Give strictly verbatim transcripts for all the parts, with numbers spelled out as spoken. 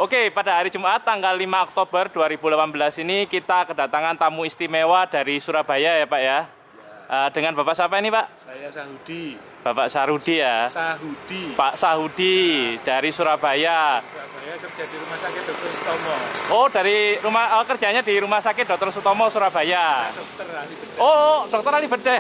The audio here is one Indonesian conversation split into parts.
Oke, pada hari Jumat tanggal lima Oktober dua ribu delapan belas ini kita kedatangan tamu istimewa dari Surabaya ya Pak ya. Uh, dengan Bapak siapa ini Pak? Saya Sahudi. Bapak Sarudi ya? Sahudi. Pak Sahudi nah. Dari Surabaya. Surabaya kerja di Rumah Sakit Dokter Sutomo. Oh, dari rumah oh, kerjanya di Rumah Sakit Dokter Sutomo Surabaya. Nah, dokter ahli bedah. Oh, dokter ahli bedah.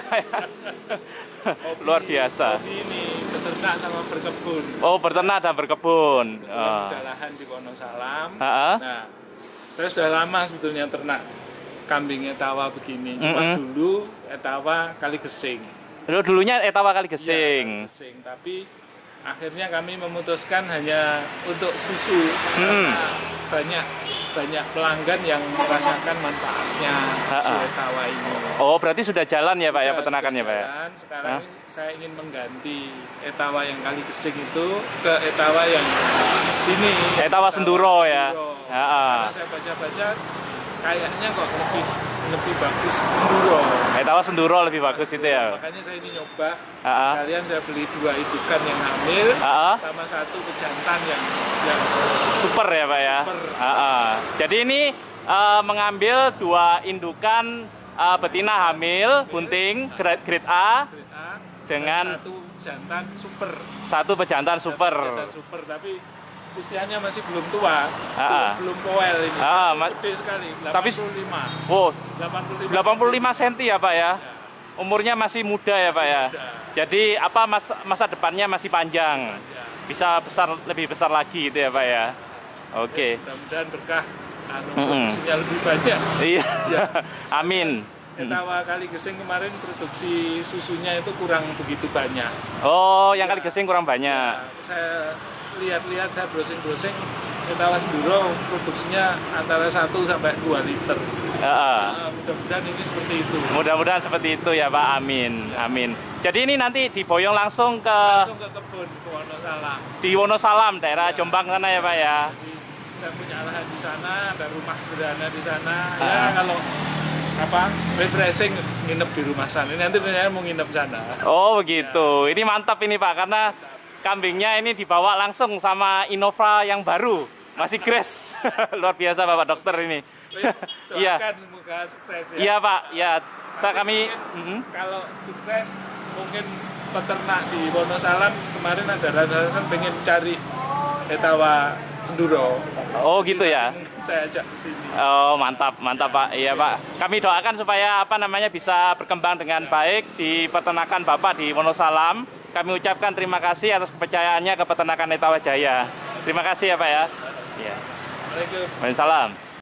Hobi, luar biasa. Hobi ini beternak sama berkebun. Oh, beternak dan berkebun. Oh. Ada lahan di Wonosalam. Ha-ha. Nah, saya sudah lama sebetulnya ternak kambing etawa begini. Cuma mm-hmm. dulu etawa kali gesing. Dulu dulunya etawa kali gesing. Ya, kali gesing. Tapi akhirnya kami memutuskan hanya untuk susu mm. karena banyak banyak pelanggan yang merasakan manfaatnya susu Ha-ha. etawa ini. Oh, berarti sudah jalan ya Pak ya, ya peternakannya Pak ya? Sekarang Hah? saya ingin mengganti etawa yang kali gesing itu ke etawa yang sini. Etawa, etawa Senduro ya. Karena saya baca-baca kayaknya kok lebih lebih bagus Senduro. Etawa Senduro lebih bagus itu ya. Makanya saya ini nyoba. Ha-ha. Sekalian saya beli dua indukan yang hamil Ha-ha. sama satu pejantan yang yang super ya Pak ya. Super. Ha-ha. Jadi ini uh, mengambil dua indukan uh, betina hamil bunting grade, grade A, grade A dengan satu jantan super. Satu pejantan super. Satu pejantan super tapi usianya masih belum tua, belum, belum poel ini. Ah, gede sekali, tapi delapan puluh lima. Oh, delapan puluh lima senti ya Pak ya? Ya. Umurnya masih muda ya masih Pak ya? Muda. Jadi apa masa, masa depannya masih panjang. panjang. Bisa besar lebih besar lagi itu ya Pak ya? Oke. Okay. Mudah-mudahan berkah anu mm -hmm. produksinya lebih banyak. Iya. Ya. Amin. Etawa kali gesing kemarin produksi susunya itu kurang begitu banyak. Oh, yang ya. Kali gesing kurang banyak. Ya, saya lihat-lihat, saya browsing-browsing, etawa Senduro produksinya antara satu sampai dua liter. Uh -uh. Nah, mudah-mudahan ini seperti itu. Mudah-mudahan seperti itu ya Pak. Amin. Ya. Amin. Jadi ini nanti diboyong langsung ke langsung ke kebun ke Wonosalam. Di Wonosalam, daerah ya. Jombang sana ya Pak ya. Jadi saya punya lahan di sana, ada rumah sederhana di sana. Uh. Ya kalau apa refreshing nginep di rumah sana. Nanti saya mau nginep sana. Oh begitu. Ya. Ini mantap ini Pak karena kambingnya ini dibawa langsung sama Innova yang baru, masih grass. Luar biasa Bapak dokter ini. Iya. Semoga sukses ya. Iya Pak, ya. Saya kami mungkin, kalau sukses mungkin peternak di Wonosalam kemarin ada rasa pengen cari etawa Senduro. Oh gitu ya. Saya ajak ke sini. Oh mantap, mantap Pak. Iya Pak. Kami doakan supaya apa namanya bisa berkembang dengan baik di peternakan Bapak di Wonosalam. Kami ucapkan terima kasih atas kepercayaannya ke peternakan Etawa Jaya. Terima kasih ya Pak ya. Iya. Waalaikumsalam. Waalaikumsalam.